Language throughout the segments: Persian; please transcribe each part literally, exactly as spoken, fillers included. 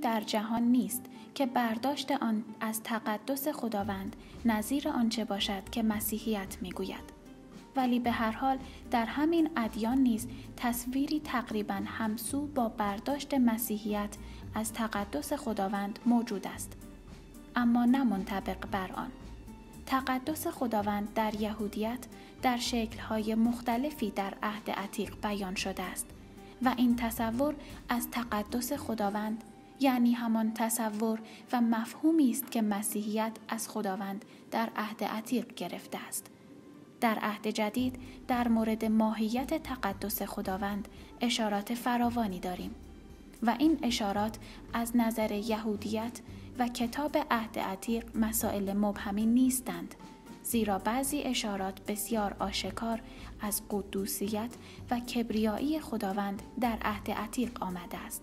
در جهان نیست که برداشت آن از تقدس خداوند نظیر آنچه باشد که مسیحیت میگوید. ولی به هر حال در همین ادیان نیز تصویری تقریباً همسو با برداشت مسیحیت از تقدس خداوند موجود است، اما نه منطبق بر آن. تقدس خداوند در یهودیت در شکل‌های مختلفی در عهد عتیق بیان شده است و این تصور از تقدس خداوند یعنی همان تصور و مفهومی است که مسیحیت از خداوند در عهد عتیق گرفته است. در عهد جدید در مورد ماهیت تقدس خداوند اشارات فراوانی داریم و این اشارات از نظر یهودیت و کتاب عهد عتیق مسائل مبهمی نیستند، زیرا بعضی اشارات بسیار آشکار از قدوسیت و کبریایی خداوند در عهد عتیق آمده است.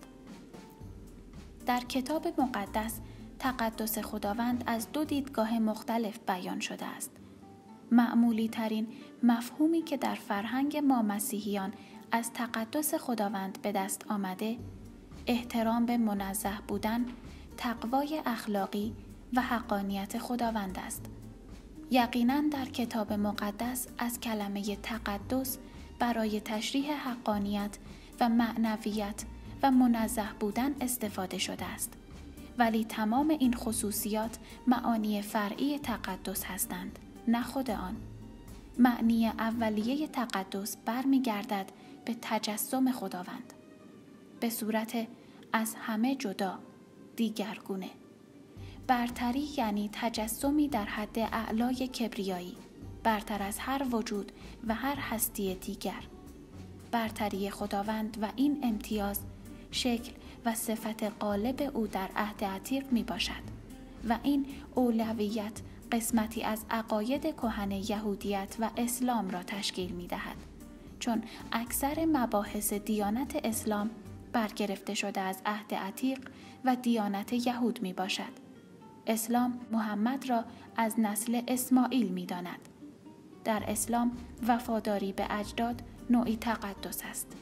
در کتاب مقدس تقدس خداوند از دو دیدگاه مختلف بیان شده است. معمولی ترین مفهومی که در فرهنگ ما مسیحیان از تقدس خداوند به دست آمده، احترام به منزه بودن، تقوای اخلاقی و حقانیت خداوند است. یقیناً در کتاب مقدس از کلمه تقدس برای تشریح حقانیت و معنویت و منزه بودن استفاده شده است، ولی تمام این خصوصیات معانی فرعی تقدس هستند، نه خود آن. معنی اولیه تقدس برمیگردد به تجسم خداوند به صورت از همه جدا، دیگرگونه. برتری یعنی تجسمی در حد اعلای کبریایی، برتر از هر وجود و هر هستی دیگر. برتری خداوند و این امتیاز شکل و صفت غالب او در عهد عتیق می باشد و این اولویت قسمتی از عقاید کهن یهودیت و اسلام را تشکیل می دهد، چون اکثر مباحث دیانت اسلام برگرفته شده از عهد عتیق و دیانت یهود می باشد. اسلام محمد را از نسل اسماعیل می داند. در اسلام وفاداری به اجداد نوعی تقدس است.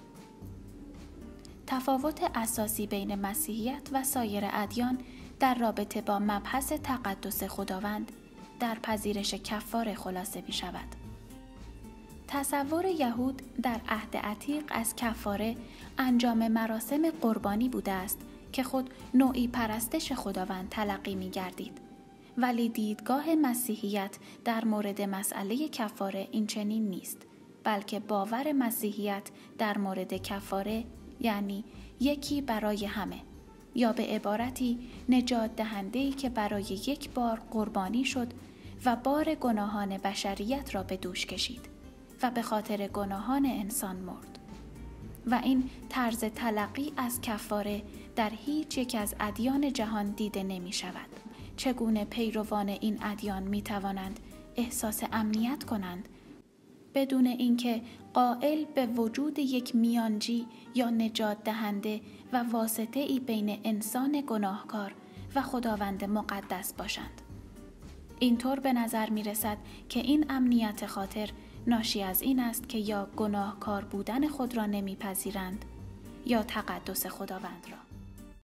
تفاوت اساسی بین مسیحیت و سایر ادیان در رابطه با مبحث تقدس خداوند در پذیرش کفاره خلاصه می شود. تصور یهود در عهد عتیق از کفاره انجام مراسم قربانی بوده است که خود نوعی پرستش خداوند تلقی می گردید. ولی دیدگاه مسیحیت در مورد مسئله کفاره این چنین نیست، بلکه باور مسیحیت در مورد کفاره یعنی یکی برای همه، یا به عبارتی نجات دهنده‌ای که برای یک بار قربانی شد و بار گناهان بشریت را به دوش کشید و به خاطر گناهان انسان مرد. و این طرز تلقی از کفاره در هیچ یک از ادیان جهان دیده نمی شود. چگونه پیروان این ادیان می توانند احساس امنیت کنند بدون اینکه قائل به وجود یک میانجی یا نجات دهنده و واسطه ای بین انسان گناهکار و خداوند مقدس باشند؟ اینطور به نظر می رسد که این امنیت خاطر ناشی از این است که یا گناهکار بودن خود را نمیپذیرند یا تقدس خداوند را.